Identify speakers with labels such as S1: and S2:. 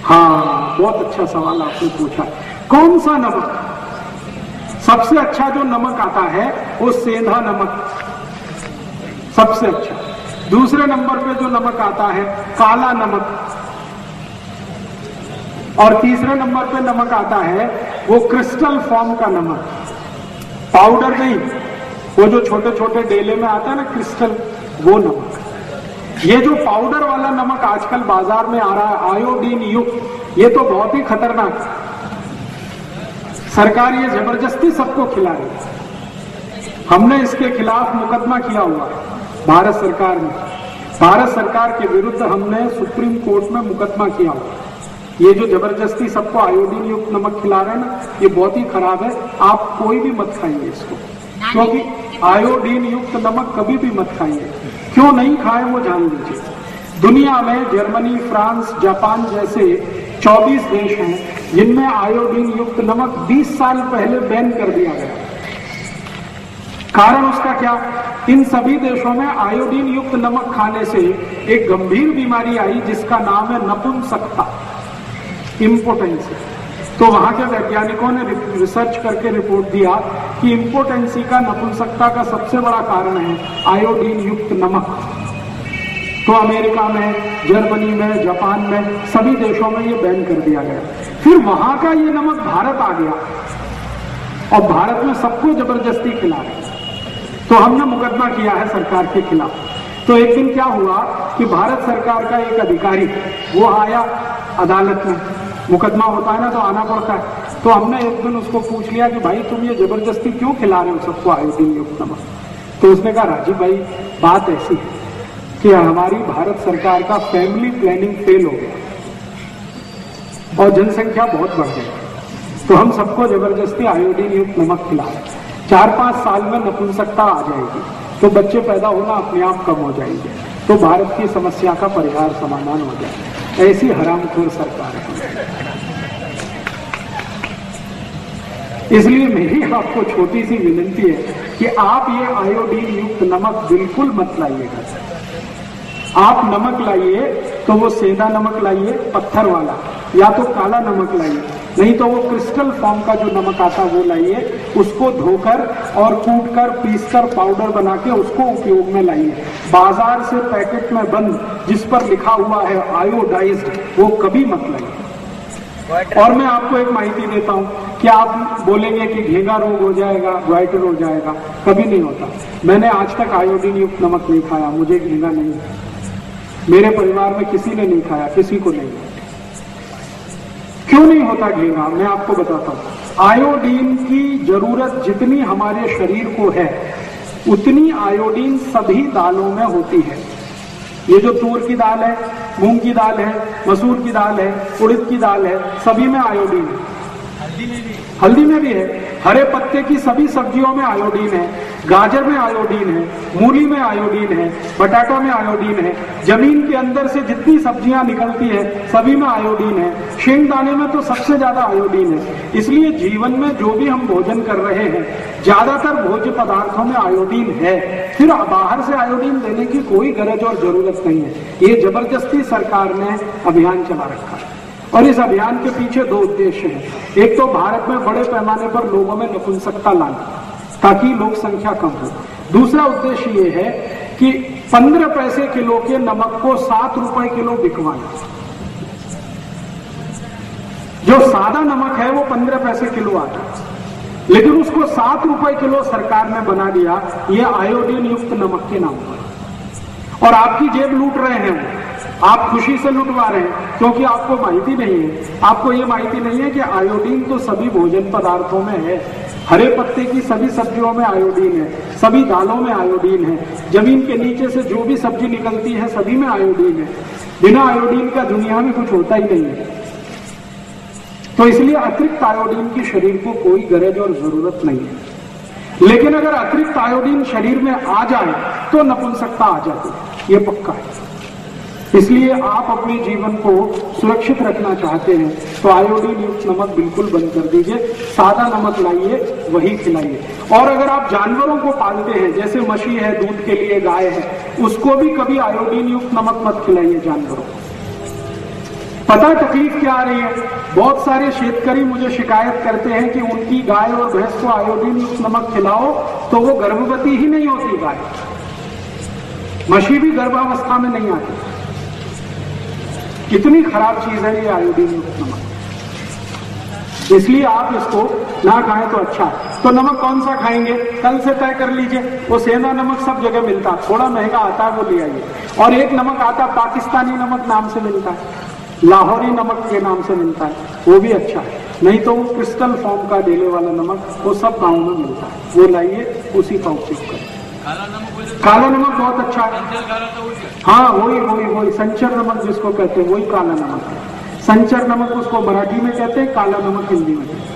S1: हाँ, बहुत अच्छा सवाल आपने पूछा। कौन सा नमक? सबसे अच्छा जो नमक आता है वो सेंधा नमक, सबसे अच्छा। दूसरे नंबर पे जो नमक आता है काला नमक, और तीसरे नंबर पे नमक आता है वो क्रिस्टल फॉर्म का नमक, पाउडर नहीं, वो जो छोटे छोटे डेले में आता है ना क्रिस्टल, वो नमक। ये जो पाउडर वाला नमक आजकल बाजार में आ रहा है आयोडीन युक्त, ये तो बहुत ही खतरनाक है। सरकार ये जबरदस्ती सबको खिला रही है। हमने इसके खिलाफ मुकदमा किया हुआ है भारत सरकार ने। भारत सरकार के विरुद्ध हमने सुप्रीम कोर्ट में मुकदमा किया हुआ है। ये जो जबरदस्ती सबको आयोडीन युक्त नमक खिला रहे हैं ना, ये बहुत ही खराब है। आप कोई भी मत खाइए इसको, क्योंकि आयोडीन युक्त नमक कभी भी मत खाइए। क्यों नहीं खाएं वो जान लीजिए। दुनिया में जर्मनी, फ्रांस, जापान जैसे 24 देश हैं जिनमें आयोडीन युक्त नमक 20 साल पहले बैन कर दिया गया। कारण उसका क्या? इन सभी देशों में आयोडीन युक्त नमक खाने से एक गंभीर बीमारी आई जिसका नाम है नपुंसकता, इम्पोटेंसी। तो वहां के वैज्ञानिकों ने रिसर्च करके रिपोर्ट दिया कि इम्पोटेंसी का, नपुंसकता का सबसे बड़ा कारण है आयोडीन युक्त नमक। तो अमेरिका में, जर्मनी में, जापान में, सभी देशों में ये बैन कर दिया गया। फिर वहां का ये नमक भारत आ गया और भारत में सबको जबरदस्ती खिला रहे। तो हमने मुकदमा किया है सरकार के खिलाफ। तो एक दिन क्या हुआ कि भारत सरकार का एक अधिकारी वो आया अदालत में, मुकदमा होता है ना तो आना पड़ता है। तो हमने एक दिन उसको पूछ लिया कि भाई तुम ये जबरदस्ती क्यों खिला रहे हो सबको आयोडीन युक्त नमक? तो उसने कहा राजीव भाई बात ऐसी है कि हमारी भारत सरकार का फैमिली प्लानिंग फेल हो गया और जनसंख्या बहुत बढ़ गई, तो हम सबको जबरदस्ती आयोडीन युक्त नमक खिला रहे। 4-5 साल में नपुंसकता आ जाएगी, तो बच्चे पैदा होना अपने आप कम हो जाएंगे, तो भारत की समस्या का परिहार समाधान हो जाएगा। ऐसी हरामखोर सरकार है। इसलिए मेरी आपको छोटी सी विनती है कि आप ये आयोडीन युक्त नमक बिल्कुल मत लाइएगा। आप नमक लाइए तो वो सेंधा नमक लाइए, पत्थर वाला, या तो काला नमक लाइए, नहीं तो वो क्रिस्टल फॉर्म का जो नमक आता है वो लाइए। उसको धोकर और कूटकर पीसकर पाउडर बना के उसको उपयोग में लाइए। बाजार से पैकेट में बंद जिस पर लिखा हुआ है आयोडाइज्ड, वो कभी मत लाइए। और मैं आपको एक माहिती देता हूं कि आप बोलेंगे कि घेंगा रोग हो जाएगा, ग्वाइटर हो जाएगा, कभी नहीं होता। मैंने आज तक आयोडीन युक्त नमक नहीं खाया, मुझे घेंगा नहीं, मेरे परिवार में किसी ने नहीं खाया, किसी को नहीं। क्यों नहीं होता घेंगा? मैं आपको बताता हूं। आयोडीन की जरूरत जितनी हमारे शरीर को है उतनी आयोडीन सभी दालों में होती है। ये जो तूर की दाल है, मूंग की दाल है, मसूर की दाल है, उड़द की दाल है, सभी में आयोडीन है। हल्दी में भी है, हरे पत्ते की सभी सब्जियों में आयोडीन है, गाजर में आयोडीन है, मूली में आयोडीन है, बटाटा में आयोडीन है, जमीन के अंदर से जितनी सब्जियां निकलती है सभी में आयोडीन है, शेंगदाने में तो सबसे ज्यादा आयोडीन है। इसलिए जीवन में जो भी हम भोजन कर रहे हैं ज्यादातर भोज्य पदार्थों में आयोडीन है। फिर बाहर से आयोडीन देने की कोई गरज और जरूरत नहीं है। ये जबरदस्ती सरकार ने अभियान चला रखा है और इस अभियान के पीछे 2 उद्देश्य हैं। एक तो भारत में बड़े पैमाने पर लोगों में नपुंसकता लाना ताकि लोक संख्या कम हो। दूसरा उद्देश्य ये है कि 15 पैसे किलो के नमक को 7 रुपए किलो बिकवाना। जो सादा नमक है वो 15 पैसे किलो आता है, लेकिन उसको 7 रुपए किलो सरकार ने बना दिया ये आयोडीन युक्त नमक के नाम पर। और आपकी जेब लूट रहे हैं, आप खुशी से लुटवा रहे हैं क्योंकि आपको माहिती नहीं है। आपको ये माहिती नहीं है कि आयोडीन तो सभी भोजन पदार्थों में है। हरे पत्ते की सभी सब्जियों में आयोडीन है, सभी दालों में आयोडीन है, जमीन के नीचे से जो भी सब्जी निकलती है सभी में आयोडीन है। बिना आयोडीन का दुनिया में कुछ होता ही नहीं है। तो इसलिए अतिरिक्त आयोडीन की शरीर को कोई गरज और जरूरत नहीं है। लेकिन अगर अतिरिक्त आयोडीन शरीर में आ जाए तो नपुंसकता आ जाती है, ये पक्का है। इसलिए आप अपने जीवन को सुरक्षित रखना चाहते हैं तो आयोडीन युक्त नमक बिल्कुल बंद कर दीजिए। सादा नमक लाइए, वही खिलाइए। और अगर आप जानवरों को पालते हैं, जैसे मछली है, दूध के लिए गाय है, उसको भी कभी आयोडीन युक्त नमक मत खिलाइए जानवरों को। पता तकलीफ क्या आ रही है? बहुत सारे शेतकरी मुझे शिकायत करते हैं कि उनकी गाय और भैंस को आयोडीन युक्त नमक खिलाओ तो वो गर्भवती ही नहीं होती गाय, मछली भी गर्भावस्था में नहीं आती। कितनी खराब चीज है ये आयोडीन युक्त नमक, इसलिए आप इसको ना खाएं तो अच्छा है। तो नमक कौन सा खाएंगे कल से तय कर लीजिए। वो सेंधा नमक सब जगह मिलता है, थोड़ा महंगा आता है, वो ले आइए। और एक नमक आता पाकिस्तानी नमक नाम से मिलता है, लाहौरी नमक के नाम से मिलता है, वो भी अच्छा है। नहीं तो वो क्रिस्टल फॉर्म का डेले वाला नमक वो सब गाँव में मिलता है, वो लाइए, उसी का उपयोग करें। काला नमक बहुत अच्छा है। हाँ वही संचर नमक जिसको कहते हैं वही काला नमक है। संचर नमक उसको मराठी में कहते हैं, काला नमक हिंदी में कहते हैं।